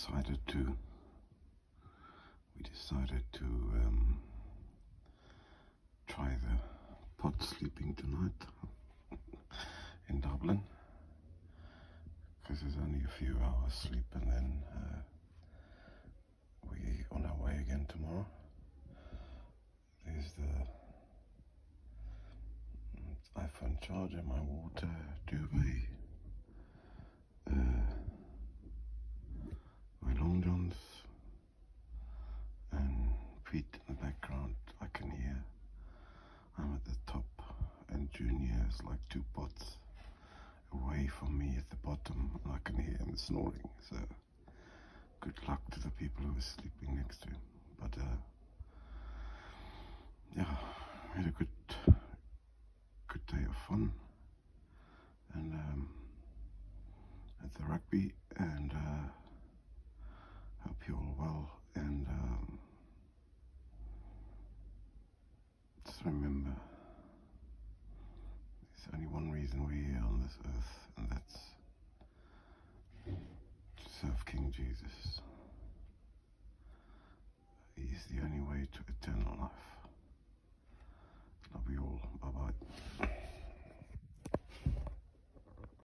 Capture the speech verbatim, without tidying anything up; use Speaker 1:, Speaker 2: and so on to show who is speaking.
Speaker 1: decided to we decided to um, try the pod sleeping tonight in Dublin, because there's only a few hours sleep and then uh, we on our way again tomorrow. There's the iPhone charger, my water, duvet, uh, my long johns, and feet in the background. I can hear. I'm at the top, and Junior is like two pots away from me at the bottom, and I can hear him snoring. So good luck to the people who are sleeping next to him. But uh, yeah, we had a good good day of fun, and um, at the rugby, and uh, hope you're all well, and um, just remember there's only one reason we're here on this earth, and that's to serve King Jesus. He's the only way to eternal life. Love you all. Bye bye.